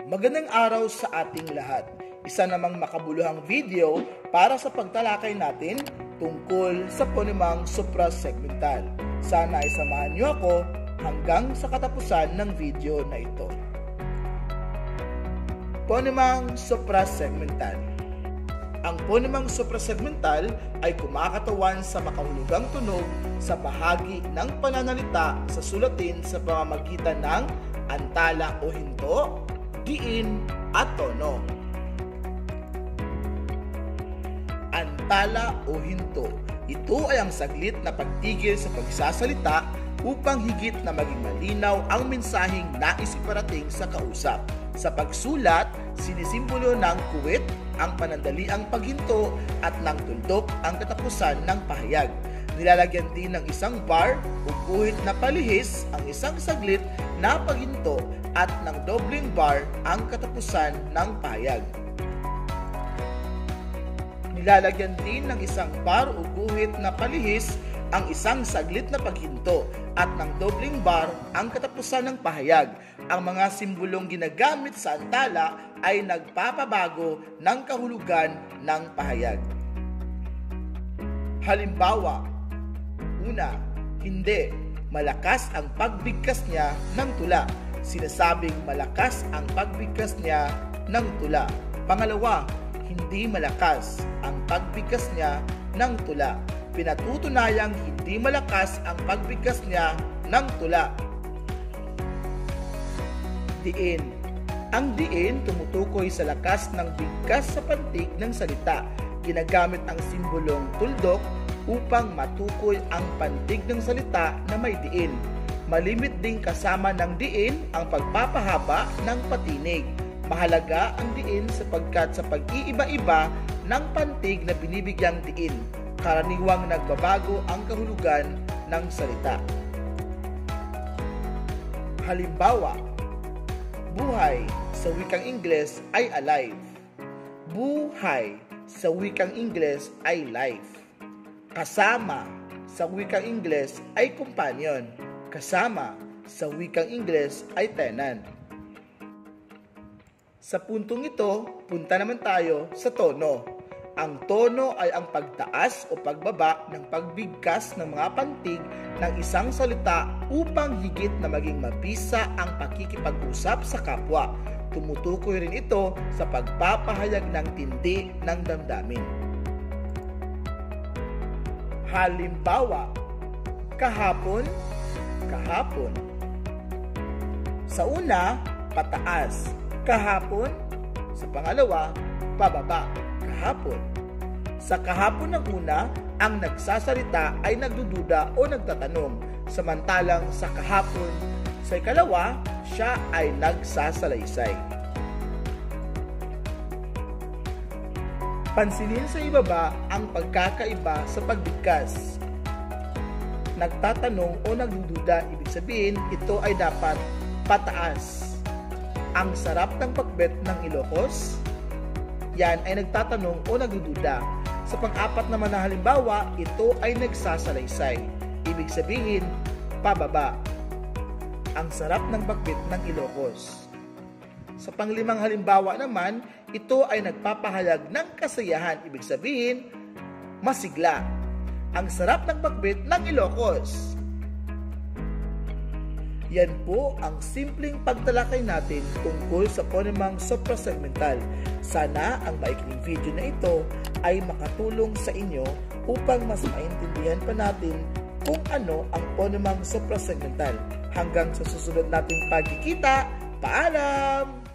Magandang araw sa ating lahat. Isa namang makabuluhang video para sa pagtalakay natin tungkol sa ponemang suprasegmental. Sana ay samahan niyo ako hanggang sa katapusan ng video na ito. Ponemang suprasegmental. Ang ponemang suprasegmental ay kumakatawan sa makahulugang tunog sa bahagi ng pananalita sa sulatin sa pamamagitan ng antala o hinto, diin at tono. Antala o hinto. Ito ay ang saglit na pagtigil sa pagsasalita upang higit na maging malinaw ang mensaheng nais iparating sa kausap. Sa pagsulat, sinisimbolo ng kuwit ang panandaliang paghinto at ng tuldok ang katapusan ng pahayag. Nilalagyan din ng isang bar o guhit na palihis ang isang saglit na paghinto at ng dobleng bar ang katapusan ng pahayag. Nilalagyan din ng isang bar o guhit na palihis ang isang saglit na paghinto at ng dobleng bar ang katapusan ng pahayag. Ang mga simbolong ginagamit sa antala ay nagpapabago ng kahulugan ng pahayag. Halimbawa, una, hindi, malakas ang pagbigkas niya ng tula. Sinasabing malakas ang pagbigkas niya ng tula. Pangalawa, hindi malakas ang pagbigkas niya ng tula. Pinatutunayang hindi malakas ang pagbigkas niya ng tula. Diin. Ang diin tumutukoy sa lakas ng bigkas sa pantig ng salita. Ginagamit ang simbolong tuldok upang matukoy ang pantig ng salita na may diin. Malimit ding kasama ng diin ang pagpapahaba ng patinig. Mahalaga ang diin sapagkat sa pag-iiba-iba ng pantig na binibigyang diin, karaniwang nagbabago ang kahulugan ng salita. Halimbawa, buhay sa wikang Ingles ay alive. Buhay sa wikang Ingles ay life. Kasama sa wikang Ingles ay companion. Kasama sa wikang Ingles ay tenant. Sa puntong ito, punta naman tayo sa tono. Ang tono ay ang pagtaas o pagbaba ng pagbigkas ng mga pantig ng isang salita upang higit na maging mabisa ang pakikipag-usap sa kapwa. Tumutukoy rin ito sa pagpapahayag ng tindi ng damdamin. Halimbawa, kahapon, kahapon. Sa una, pataas. Kahapon. Sa pangalawa, pababa. Kahapon. Sa kahapon ng una, ang nagsasalita ay nagdududa o nagtatanong. Samantalang sa kahapon, sa ikalawa, siya ay nagsasalaysay. Pansinin sa ibaba ang pagkakaiba sa pagbigkas. Nagtatanong o nagdududa, ibig sabihin ito ay dapat pataas. Ang sarap ng pakbet ng Ilocos, yan ay nagtatanong o nagdududa. Sa pang-apat naman na halimbawa, ito ay nagsasalaysay. Ibig sabihin, pababa. Ang sarap ng pakbet ng Ilocos. Sa panglimang halimbawa naman, ito ay nagpapahayag ng kasiyahan. Ibig sabihin, masigla. Ang sarap ng pakbet ng Ilocos. Yan po ang simpleng pagtalakay natin tungkol sa ponemang suprasegmental. Sana ang maikling video na ito ay makatulong sa inyo upang mas maintindihan pa natin kung ano ang ponemang suprasegmental. Hanggang sa susunod nating pagkikita, paalam!